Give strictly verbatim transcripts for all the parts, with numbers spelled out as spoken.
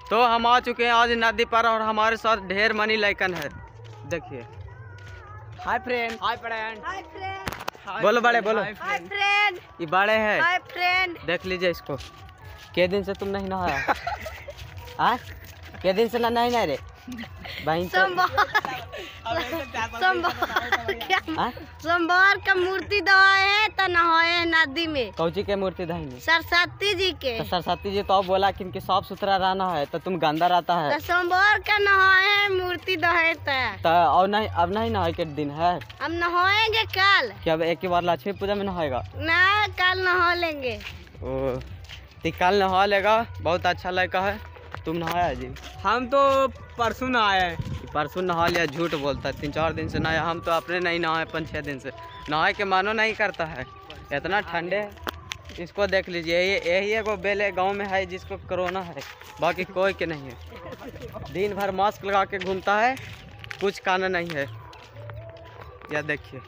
तो हम आ चुके हैं आज नदी पर और हमारे साथ ढेर मनी लाइकन है। देखिए, hi friend. Hi friend. Hi friend. बोलो बड़े, बोलो हाय फ्रेंड। ये बड़े है। Hi friend. देख लीजिए इसको। के दिन से तुम नहीं नहाया? हाँ, के दिन से ना नहीं नहा रे भाई। सोमवार का मूर्ति दवाए है तो नहाए नदी में। कौची के मूर्ति दही? सरस्वती जी के। तो सरस्वती जी तो बोला कि इनके साफ सुथरा रहना है, तो तुम गंदा रहता है। तो सोमवार का नहाए है मूर्ति दहे तो और नहीं, अब नहीं नहाए के दिन है। हम नहाएंगे कल। क्या अब एक ही बार लक्ष्मी पूजा में नहाएगा? ना, कल नहा लेंगे। ओ तो कल नहा लेगा, बहुत अच्छा लड़का है। तुम नहाया जी? हम तो परसों नहाए हैं। परसों नहा लिया, झूठ बोलता है। तीन चार दिन से नहाया। हम तो अपने नहीं नहाए, पाँच छः दिन से नहाए के मानो नहीं करता है। इतना ठंडे है। इसको देख लीजिए, ये यही एगो बेले गांव में है जिसको कोरोना है, बाकी कोई के नहीं है। दिन भर मास्क लगा के घूमता है, कुछ कान नहीं है। या देखिए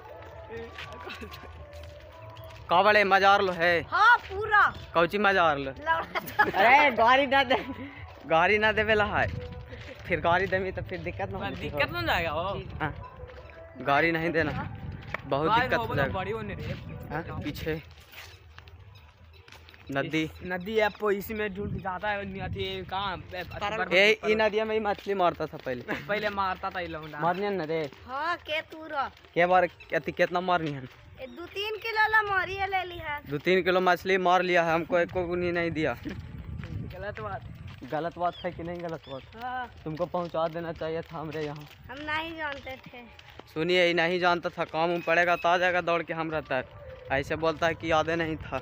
का बड़े मजार लो है। हाँ पूरा। कौची मजार लो? अरे गाड़ी ना दे, गाड़ी ना देवे ला है। फिर गाड़ी देवी तो फिर दिक्कत ना दिक्कत ना जाएगा वो। हाँ, गाड़ी नहीं देना, बहुत दिक्कत हो जाएगा। बड़ी होने रे। हाँ, पीछे नदी नदी है, इसी में ढूंढ जाता है। कहाँ ये ई नदिया में ही मछली मारता था पहले। पहले मारता था ये लोग। मारनी न रे। हाँ के पूरा। के बार अति कितना मारनी है? दो तीन किलो ला मारी ले ली है। दो तीन किलो मछली मार लिया है, हमको एक को नहीं, नहीं दिया। गलत बात। गलत बात है कि नहीं गलत बात? हाँ। तुमको पहुंचा देना चाहिए था हमरे यहाँ। हम नहीं जानते थे। सुनिए, ये नहीं जानता था, काम उम पड़ेगा तो आ जाएगा दौड़ के हम रहता है। ऐसे बोलता है कि यादें नहीं था।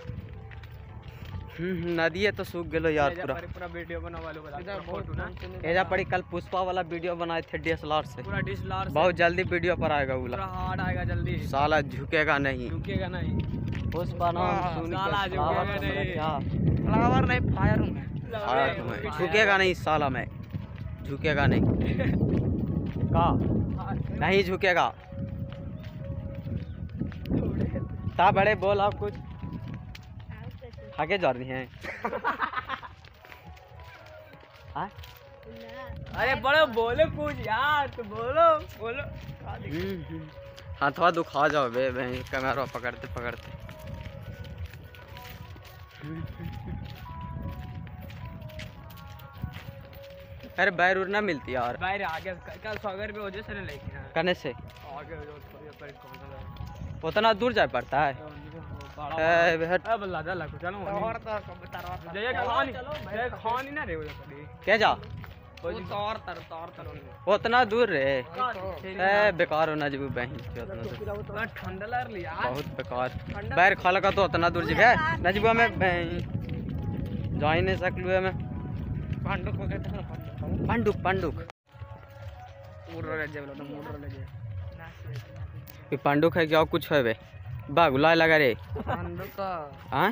नदी है तो सूख गलो यार पूरा। पूरा वीडियो बनवा लो ना। एजा पड़ी कल पुष्पा वाला वीडियो बनाए थे डी एस एल आर से। पूरा डी एस एल आर से बहुत जल्दी वीडियो पर आएगा उला। पूरा हार्ड आएगा जल्दी। साला झुकेगा नहीं, रुकेगा नहीं। पुष्पा नाम सुन साला के झुकेगा साला नहीं। क्या फ्लावर नहीं, फायर हूं मैं। फायर हूं मैं। झुकेगा नहीं साला, मैं झुकेगा नहीं। का नहीं झुकेगा। ता बड़े बोल आप कुछ आगे जा रही हैं। हाँ? अरे बड़े बोलो कुछ यार, तो बोलो बोलो। हाँ थोड़ा दुखा जाओ बे बे कैमरा पकड़ते पकड़ते। अरे बैर उर ना मिलती यार। बैर आगे कल सौ रुपये वजह से लेके करने से आगे उतना दूर जाए पड़ता है। क्या जा उतना दूर रे? बेकार हो नजबू बहन, ठंडा लग लिया बहुत बेकार। बैर खा लगा तो उतना दूर जगह नजबुआ में जा ही नहीं सकलू में। पंडुक पंडुक पंडुक है क्या कुछ है बे? बागुला लगा रे। हाँ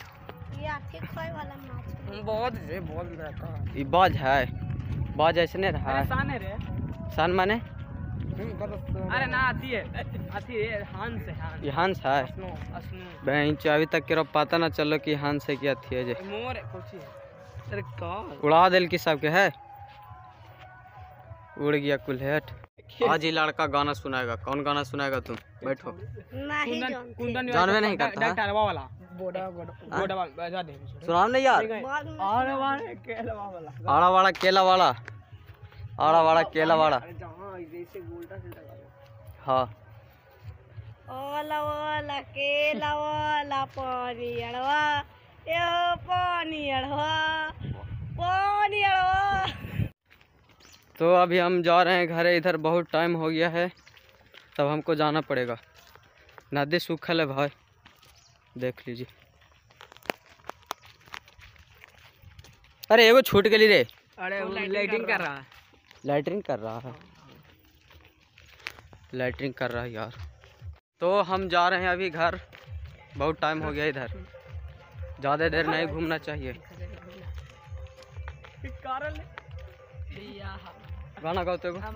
बहुत है, बहुत ये बाज है, बाज ऐसे नहीं रहा है। सन माने? अरे ना आती है, आती है हंस है। ये हंस है बहन। अभी तक के पता ना चलो कि हंस है क्या थी है। मोर अरे उड़ा दिल की सबके है, उड़ गया कुल्हेट। आज ही लड़का गाना सुनाएगा। कौन गाना सुनाएगा तुम? बैठो। नहीं जानते। जानवे नहीं करता है? वाला सुनाओ नहीं यार। आड़ा वाला केला वाला आड़ा वाला केला वाला आड़ा वाला केला वाला। हाँ ओला ओला केला वाला पानी अड़वा, यो पानी अड़वा, पानी अड़वा। तो अभी हम जा रहे हैं घर। इधर बहुत टाइम हो गया है, तब हमको जाना पड़ेगा। नदी सूखल है भाई, देख लीजिए। अरे एगो छूट गई रे। अरे लाइटिंग कर रहा है। लाइटरिंग कर रहा है, लाइटरिंग कर रहा है यार। तो हम जा रहे हैं अभी घर। बहुत टाइम हो गया इधर, ज़्यादा देर नहीं घूमना चाहिए। गाना गाते हो?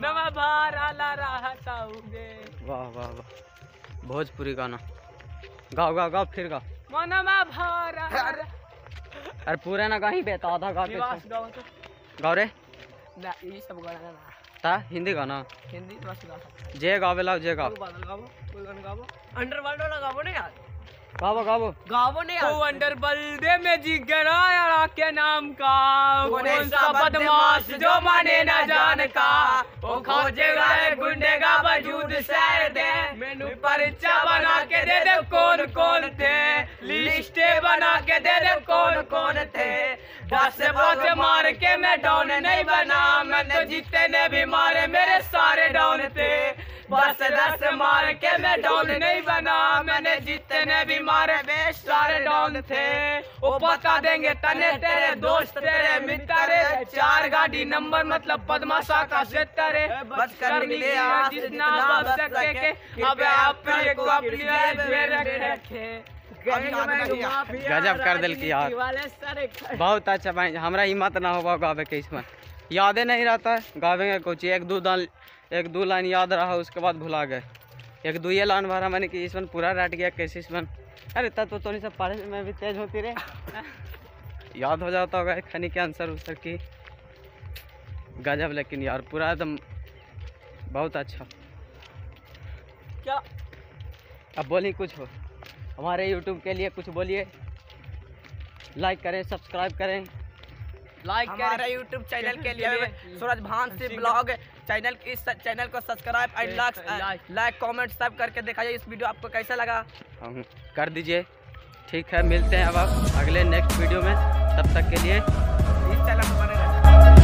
वाह वाह वाह, भोजपुरी गाना गाओ गाओ गाओ फिर गाओ। अरे पूरा ना गाही बेटा, आधा गा के गाओ रे ना ये सब गाना ना ता हिंदी गाना हिंदी तो बस गा सकते जे गावे लाओ जे गाओ बादल गावो कोई गाना गावो अंडरवर्ल्ड वाला गावो ना यार गावो गावो गावो नहीं यार। अंडरवर्ल्ड में जिगरा के नाम का कौन सा बदमाश जो माने ना जान का वो खोजेगा गुंडे का वजूद शहर दे मेनू पर्चा बना के दे दे कौन कौन थे लिस्टे बना के दे दे कौन कौन थे दस बज मार के मैं डाउन नहीं बना मैं तो जितने भी मारे मेरे सारे डाउन थे बस दस मार के मैं डाउन नहीं बना मैंने जितने भी मारे वे सारे डाउन थे वो बता देंगे तने तेरे दोस्त तेरे मित्र चार गाड़ी नंबर मतलब पद्माशा का सेक्टर बस कर निकले जितना बच सके के अब अपने को अपनी रखे गजब कर दिल की यार बहुत अच्छा भाई हमारा हिम्मत ना होगा गावे के इसमें यादें नहीं रहता है गावेंगे कुछ एक दो दान एक दो लाइन याद रहा उसके बाद भुला गए एक दो ये लाइन भरा मैंने कि इसमें पूरा रट गया कैसे इसमें अरे तब तो थोड़ी सब पढ़े में भी तेज होती रहे याद हो जाता होगा खनी के आंसर उसर की गजब लेकिन यार पूरा एकदम बहुत अच्छा क्या अब बोलिए कुछ हो हमारे यूट्यूब के लिए कुछ बोलिए लाइक करें सब्सक्राइब करें लाइक हमारे यूट्यूब चैनल के लिए सूरज भान से ब्लॉग चैनल इस चैनल को subscribe and like like comment सब करके दिखाइए इस वीडियो आपको कैसा लगा हम कर दीजिए ठीक है मिलते हैं अब आप अगले नेक्स्ट वीडियो में तब तक के लिए इस चैनल पर बने रहें।